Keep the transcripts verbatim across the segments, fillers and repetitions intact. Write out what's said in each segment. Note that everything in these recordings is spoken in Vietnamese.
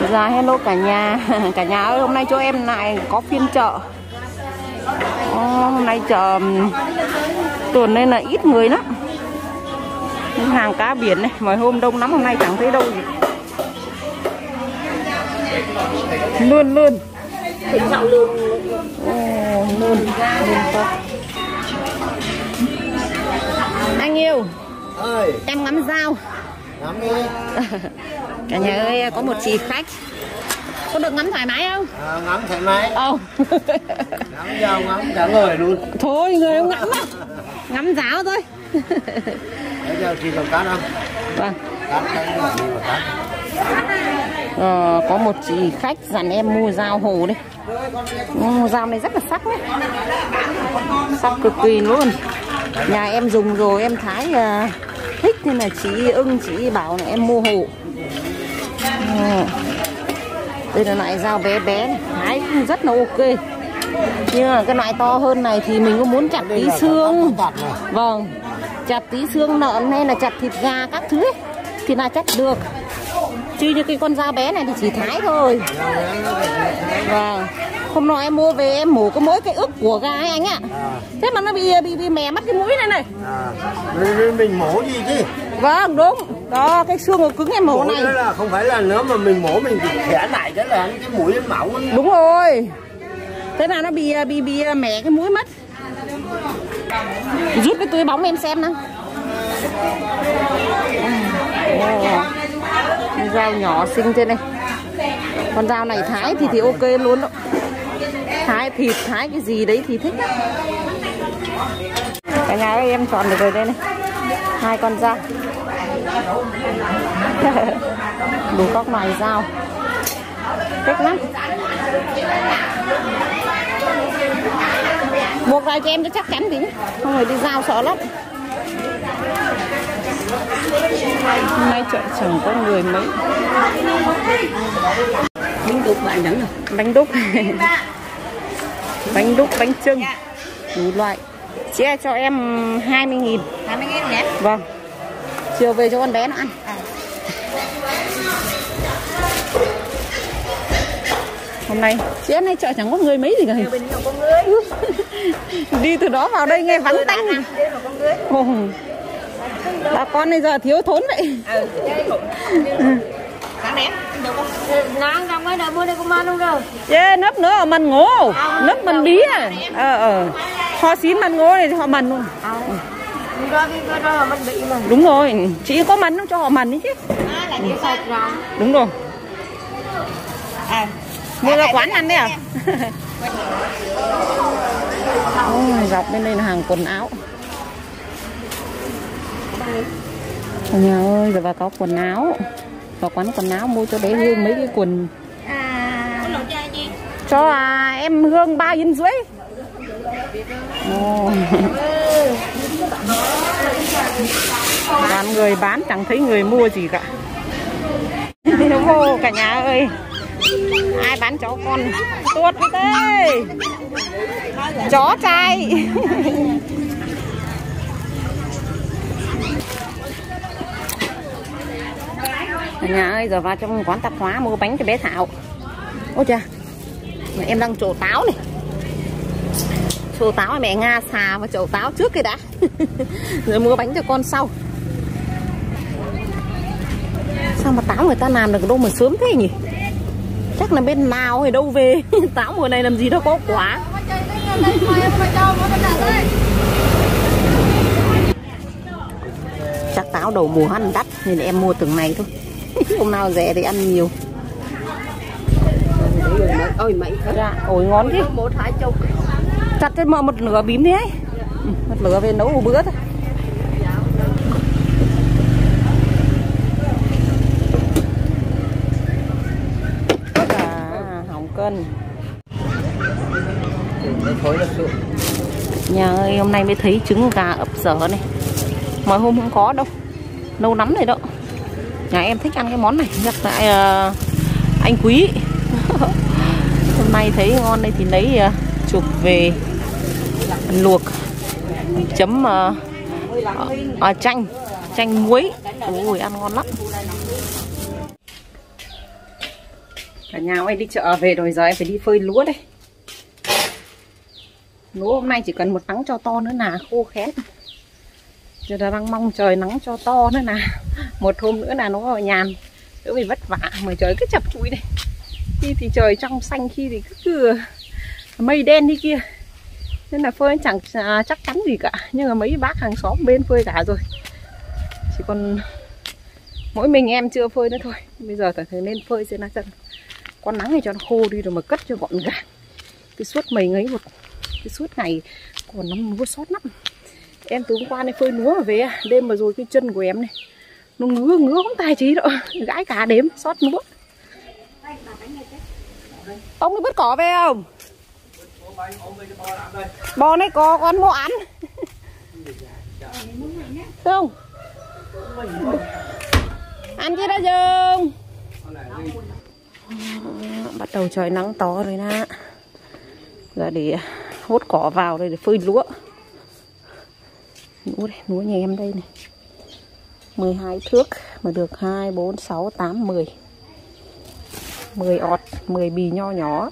Dạ hello cả nhà. Cả nhà ơi, hôm nay cho em lại có phiên chợ. Ồ, hôm nay chợ tuần nên là ít người lắm. Hàng cá biển này, mọi hôm đông lắm, hôm nay chẳng thấy đâu gì. Luôn luôn. Ồ, luôn. Anh yêu ơi, em ngắm dao. ngắm đi. Cả nhà ơi, có một chị khách. Có được ngắm thoải mái không? À, ngắm thoải mái. Ồ. Ngắm dao, ngắm cả người luôn. Thôi người không ngắm á. Ngắm giáo thôi. Bây giờ chị còn cắt không? Vâng. Cắt cái gì mà cắt. Ờ, có một chị khách dặn em mua dao hồ đây. Ừ, dao này rất là sắc đấy. Sắc cực kỳ luôn. Nhà em dùng rồi em thái uh, thích nên là chị ưng chị bảo là em mua hồ. Ừ. Đây là loại dao bé bé này, thái cũng rất là ok. Nhưng mà cái loại to hơn này thì mình có muốn chặt tí xương. Vâng, chặt tí xương lợn hay là chặt thịt gà các thứ ấy, thì là chặt được. Chứ như cái con dao bé này thì chỉ thái thôi. Vâng. Hôm nọ em mua về em mổ có mỗi cái ức của gà ấy anh ạ. À. Thế mà nó bị bị bị mè mất cái mũi này này. À. Mình mổ gì chứ? Vâng đúng. Đó cái xương của cứng em mổ, mổ này. Là không phải là nếu mà mình mổ mình chỉ khẽ lại cái là cái mũi nó mỏng. Đúng rồi. Thế là nó bị bị bị mẻ cái mũi mất. Rút cái túi bóng em xem nào. Con dao nhỏ xinh thế này. Con dao này thái thì thì ok luôn đó. Thái thịt, thái cái gì đấy thì thích lắm. Cả nhà ơi, em chọn được rồi đây này. Hai con dao. Đủ các loại dao. Thích lắm. Một vài cho em cho chắc chắn tí. Không phải đi dao sợ lắm. Hôm nay chợ chẳng có người mấy. Bánh đúc bạn nhắn rồi. Bánh đúc. Bánh đúc, bánh chưng. Đủ loại. Chị ơi, cho em hai mươi nghìn. hai mươi nghìn nhé. Vâng. Chiều về cho con bé nó ăn. À. Hôm nay chị em nay chợ chẳng có người mấy gì cả. Đi từ đó vào đây nghe vắng tanh. Ồ. Bà con bây giờ thiếu thốn vậy. Nắng trong mấy đời mua đây cũng ăn luôn rồi. Yeah, nấp nữa ở mần ngô. Nấp mần bí à. Ờ ờ. Kho xín mần ngô này họ mần luôn. Đúng rồi, chị có mần không cho họ mần đi chứ. Đúng rồi. Mua ra quán ăn đấy à? Ôi, dọc bên đây là hàng quần áo. Nhà ơi, giờ bà có quần áo. Vào quán quần áo mua cho bé Hương mấy cái quần. À. Cho à, em Hương ba yên rưỡi. Oh. Toàn người bán chẳng thấy người mua gì cả. Ô, cả nhà ơi, ai bán chó con tuột đây. Chó trai. Cả nhà ơi, giờ vào trong quán tạp hóa mua bánh cho bé Thảo. Ôi chà, em đang trổ táo này. Trổ táo mẹ Nga xà và trổ táo trước cái đã. Rồi mua bánh cho con sau. Sao mà táo người ta làm được đâu mà sớm thế nhỉ? Chắc là bên nào hay đâu về. Táo mùa này làm gì đâu có quả. Chắc táo đầu mùa ăn đắt nên em mua từng này thôi. Hôm nào rẻ thì ăn nhiều. Ôi mày dạ, ổi ngon thế. Một hai chục. Chặt cho mở một nửa bím thế ấy. Một nửa về nấu một bữa thôi. À, hỏng cân. Nhà ơi, hôm nay mới thấy trứng gà ấp dở này. Mọi hôm không có đâu. Lâu lắm rồi đó. Nhà em thích ăn cái món này. Chắc là uh, anh Quý. Hôm nay thấy ngon đây thì lấy uh, chụp về luộc chấm uh, uh, chanh chanh muối. Ôi ăn ngon lắm. Cả nhà ơi, đi chợ về rồi, giờ em phải đi phơi lúa đây. Lúa hôm nay chỉ cần một nắng cho to nữa là khô khét. Giờ đang mong trời nắng cho to nữa là một hôm nữa là nó vào nhàn, đỡ bị vất vả. Mà trời cứ chập chụi đây, khi thì trời trong xanh, khi thì cứ, cứ mây đen đi kia, nên là phơi chẳng à, chắc chắn gì cả. Nhưng mà mấy bác hàng xóm bên phơi cả rồi, chỉ còn mỗi mình em chưa phơi nữa thôi. Bây giờ phải nên phơi xem nó chân con nắng này cho nó khô đi rồi mà cất cho gọn gàng. Cái suốt mấy ấy một cái suốt ngày còn nó lúa sót lắm. Em từ hôm qua này phơi lúa về đêm mà rồi cái chân của em này nó ngứa ngứa không tài trí đâu, gãi cả đêm sót lúa. Ông đi bứt cỏ về không? Bò này có con mua ăn không? Ăn chứ đã dừng. Bắt đầu trời nắng to rồi nè. Giờ để hốt cỏ vào đây để phơi lúa. Lúa đây, lúa nhà em đây này. mười hai thước mà được hai, bốn, sáu, tám, mười. mười ọt, mười bì nho nhỏ.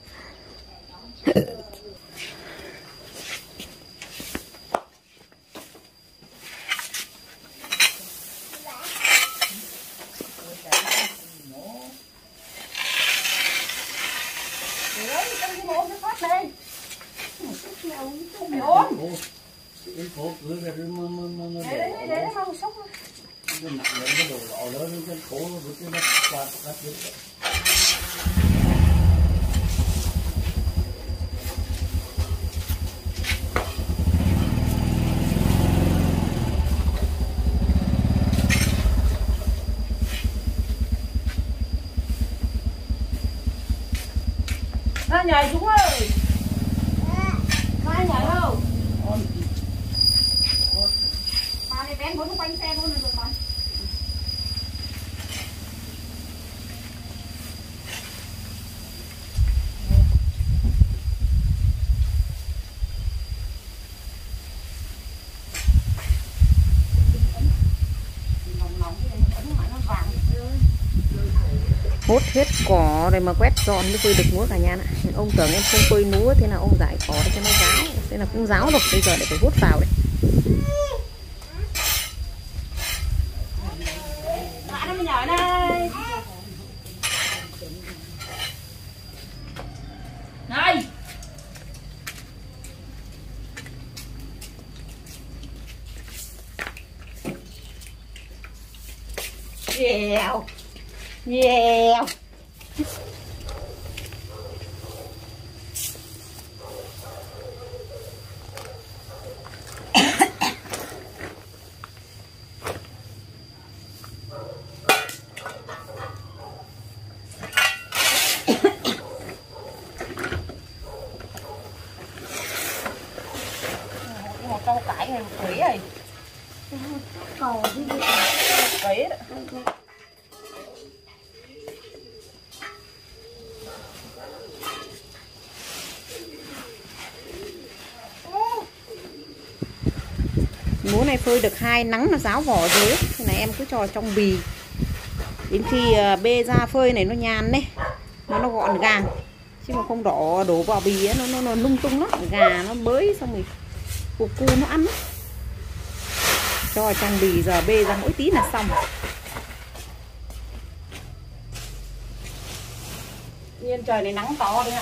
Ra nhảy chúng ơi. Ra nhảy không? Bà này vén bốn quanh xe luôn rồi con. Hốt hết cỏ rồi mà quét dọn mới phơi được lúa cả nhà ạ. Ông tưởng em không phơi lúa thế là ông giải cỏ để cho nó ráo, thế là cũng ráo rồi, bây giờ để phải hút vào đấy. Bạn nó nhỏ đây. Này. Yeah. Yeah. Một câu cải này một kỹ rồi. Cầu đi đi. Kỹ đó. Lúa này phơi được hai nắng nó ráo vỏ dưới, thế này em cứ cho trong bì. Đến khi bê ra phơi này nó nhàn đấy, nó nó gọn gàng, chứ mà không đổ đổ vào bì ấy, nó nó nó lung tung lắm, gà nó bới xong rồi cục cu nó ăn. Cho trong bì giờ bê ra mỗi tí là xong. Nhiên trời này nắng to đấy ạ.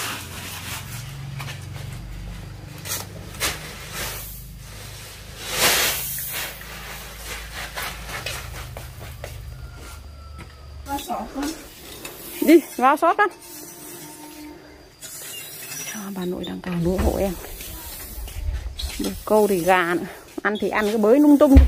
Đi vào xót con. Cho bà nội đang cào lúa hộ em. Được câu thì gà nữa. Ăn thì ăn cái bới lung tung.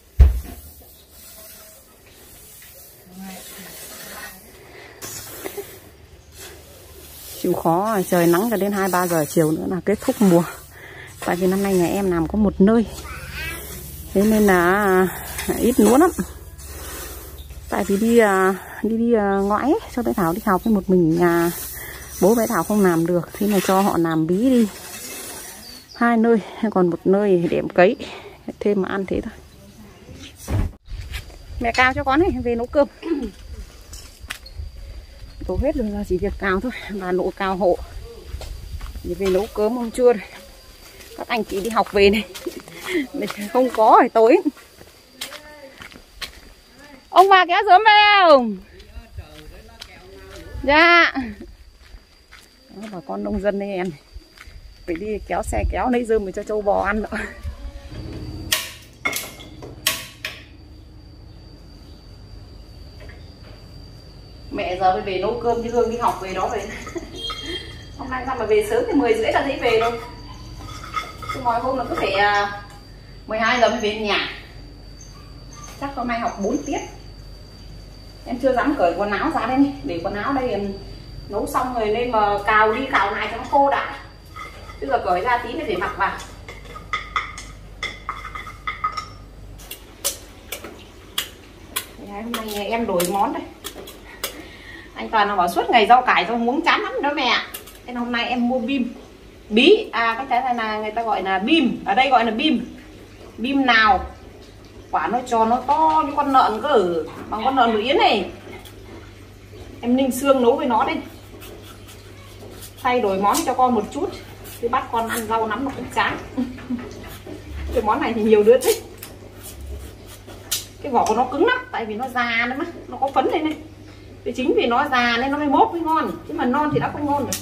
Chịu khó, trời nắng cho đến hai ba giờ chiều nữa là kết thúc mùa. Tại vì năm nay nhà em làm có một nơi, thế nên là ít lúa lắm. Tại vì đi đi đi ngoại ấy, cho bé Thảo đi học với một mình nhà, bố bé Thảo không làm được, thế là cho họ làm bí đi hai nơi, còn một nơi để em cấy thêm mà ăn thế thôi. Mẹ cao cho con ấy về nấu cơm. Đổ hết rồi là chỉ việc cào thôi, bà nội cào hộ để về nấu cơm hôm trưa này. Các anh chị đi học về này không có rồi tối. Ông bà kéo sớm về không? Dạ. Đó, bà con nông dân đây em phải đi kéo xe kéo lấy rơm để cho trâu bò ăn nữa. Mẹ giờ mới về nấu cơm chứ Hương đi học về đó rồi. Hôm nay sao mà về sớm thì mười rưỡi là thấy về rồi. Chứ mọi hôm là cứ phải mười hai giờ mới về nhà. Chắc hôm nay học bốn tiết. Em chưa dám cởi quần áo ra đây đi. Để quần áo đây em nấu xong rồi nên mà cào đi cào lại cho nó khô đã. Chứ giờ cởi ra tí mới phải mặc vào. Hôm nay em đổi món đây. Anh Toàn nó bảo suốt ngày rau cải rau muống chán lắm đó mẹ. Nên hôm nay em mua bim bí, à cái trái này là người ta gọi là bim, ở đây gọi là bim. Bim nào quả nó tròn nó to như con lợn cơ, bằng con lợn Yến này. Em ninh xương nấu với nó đây. Thay đổi món cho con một chút, chứ bắt con ăn rau nắm nó cũng chán. Cái món này thì nhiều đứa thích. Cái vỏ của nó cứng lắm, tại vì nó già nữa mà, nó có phấn đây này. Thì chính vì nó già nên nó mới mốt mới ngon, chứ mà non thì đã không ngon rồi.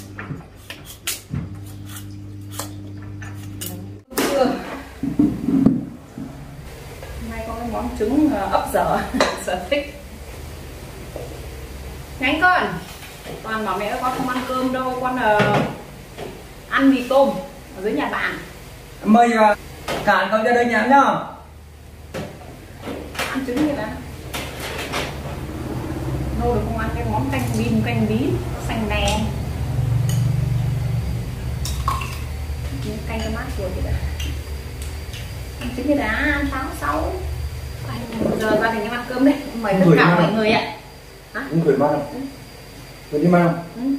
Hôm nay có cái món trứng ấp dở, sở thích. Nhanh con. Toàn bảo mẹ con không ăn cơm đâu, con uh, ăn mì tôm ở dưới nhà bạn. Mời uh, cả con ra đây nhà nhá. Ăn trứng như thế lâu rồi không ăn cái món canh bim canh bí xanh đen. Canh cho mát rồi thì đã. Ăn trứng như đã, ăn táo sáu. Giờ gia đình em ăn cơm đấy, mời tất cả mọi người ạ. Hả? Không gửi mang không? Gửi đi mang không? Ừ.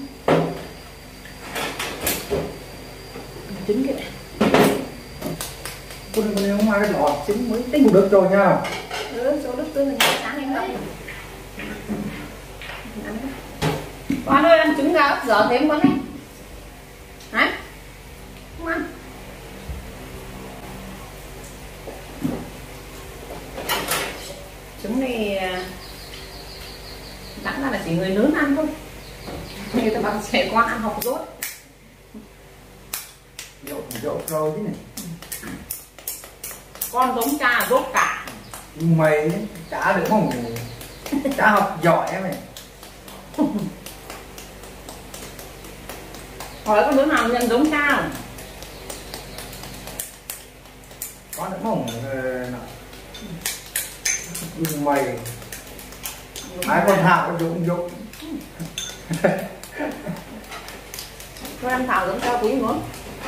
Trứng kìa. Con con không mang cái giỏ Trứng mới tinh. Được rồi nha. Ừ, chỗ đất tương là sáng em gặp. Con ơi, ăn trứng gà ấp dở thêm con đấy. Hả? Không ăn. Trứng này đáng ra là chỉ người lớn ăn thôi. Người ta bảo trẻ con ăn học dốt. Dỗ dỗ rồi chứ này. Con giống cha dốt cả. Mày chả được không? Chả học giỏi em này. Hỏi con đứa nào nhận giống cha không? Có được không? Mày hai con Thảo có dụng dụng. Con ăn Thảo giống cha quý nữa.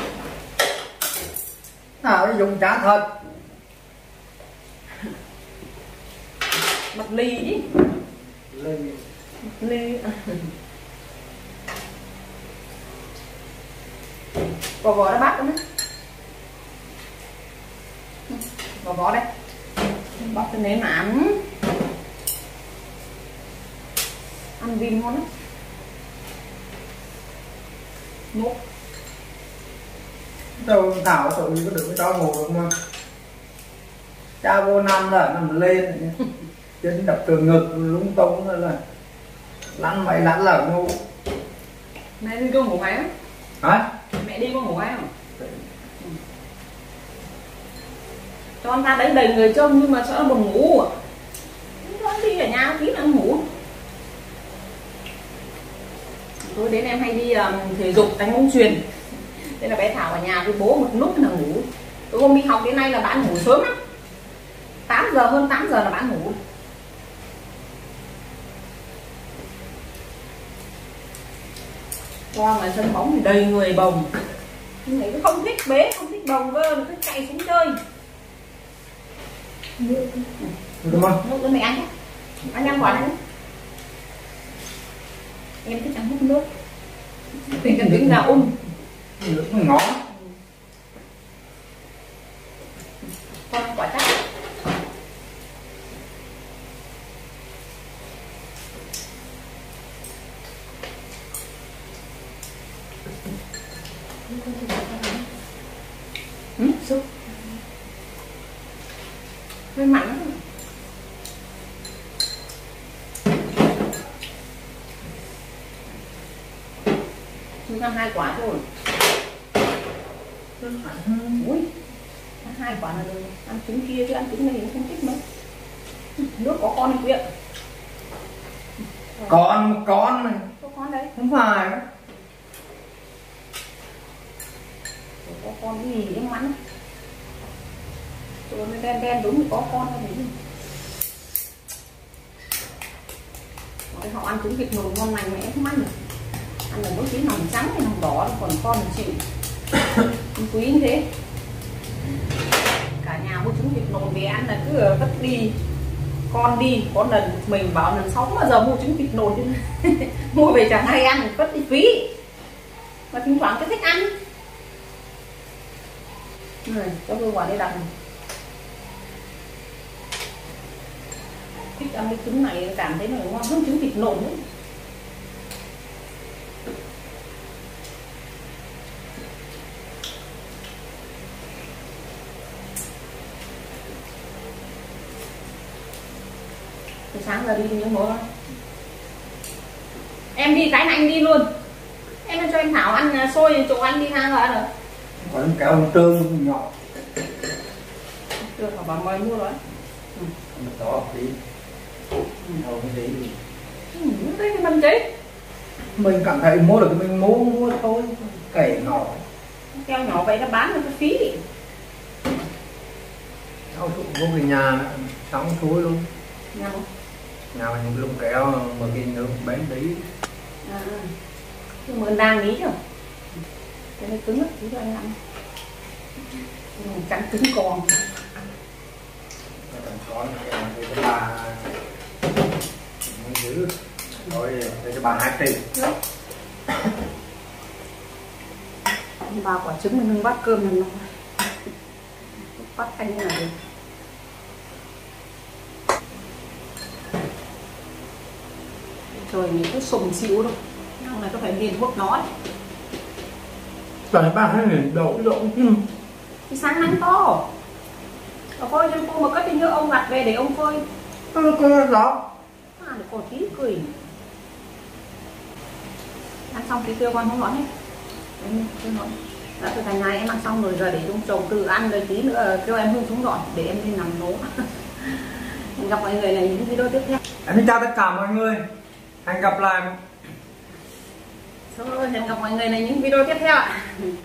Thảo nó dùng chả thật. Bật ly chứ. Ly. Bật ly. Vỏ vỏ đã bát luôn đấy. Vỏ vỏ đây. Bóc cái nếm ăn. Ăn vin ngon lắm. Nốt. Đâu Thảo tội có được cái cho ngồi không mà. Cha vô năm là nằm lên. Chân đập từ ngực lung tung rồi là lăn mày lăn là ngu. Mẹ đi có ngủ hay không? Hả? Mẹ đi có ngủ hay không? Cho anh ta đấy đầy người trông nhưng mà sợ nó buồn ngủ. Cho anh đi ở nhà tí là ăn ngủ. Tối đến em hay đi um, thể dục đánh bóng chuyền. Đây là bé Thảo ở nhà với bố một lúc là ngủ. Tối hôm đi học đến nay là bạn ngủ sớm lắm. tám giờ hơn tám giờ là bạn ngủ. Qua ngoài sân bóng thì đầy người bồng. Nhưng mà không thích bế, không thích bồng cơ, nó cứ chạy xuống chơi. Được không? Nước nữa mẹ ăn nhé. Anh ăn quả này. Em thích ăn hút nước. Thì cần trứng gà um. Nước nó ngó. Con ăn quả chắc. Ừ, súp hơi mặn. Chúng ta hai quả thôi. Ui, hai quả là được. Ăn trứng kia chứ ăn trứng này không thích mấy. Nước có con kia. Con một con này. Có con đấy. Không phải. Có con cái gì em mắn. Rồi nó đen đen đúng thì có con hay gì. Họ ăn trứng vịt nồi ngon lành mà em không ăn được. Ăn là mỗi tí lòng trắng hay lòng đỏ còn con thì chịu. Quý như thế. Cả nhà mua trứng vịt nồi về ăn là cứ vất đi. Con đi, có lần mình bảo lần sáu bao giờ mua trứng vịt nồi chứ. Mua về chẳng hay ăn, vất đi phí. Mà thỉnh thoảng cái thích ăn. Này, cho tôi quả đây đặt này. Thích ăn cái trứng này cảm thấy nó ngon hơn trứng vịt nồi nữa. Từ sáng giờ đi những bố không? Em đi cái này anh đi luôn. Em cho em Thảo ăn xôi chỗ anh đi hang rồi rồi. Còn kéo ông tương nhỏ. Được hả bà mời mua rồi. Ừ. Đó tí. Đâu cái gì. Ừ, đấy cái mình chứ. Mình cảm thấy mua được thì mình mua mua thôi. Cày nhỏ. Keo nhỏ vậy nó bán nó phí. Cháu trụ vô về nhà xong thúi luôn. Nhà không? Nhà mình những lông kéo mà kia nước bén tí. À, nhưng mà đang ý chứ. Cái này cứng lắm, chứ cho anh ăn. Ừ, cắn cứng còn. Con cái cái bà mới giữ rồi để cho bà hai tỷ. Ba quả trứng mình nâng bát cơm mình nó bát canh như này. Trời mình cứ sùng xíu đâu. Hôm nay có phải liền thuốc nó đấy. Trời ba hai nghìn độ độ chứ. Thì sáng nắng to. Ở phơi cho cô mà cất đi nhớ ông gặt về để ông phơi. Ừ, cơ đó. À, được còn tí cười. Ăn xong tí kia con không nói hết. Em không nói. Đã từ thành ngày em ăn xong rồi giờ để trong chồng từ ăn rồi tí nữa kêu em Hương xuống dọn để em đi nằm nấu. Hẹn gặp mọi người là những video tiếp theo. Em xin chào tất cả mọi người. Hẹn gặp lại. Rồi, hẹn gặp mọi người là những video tiếp theo ạ.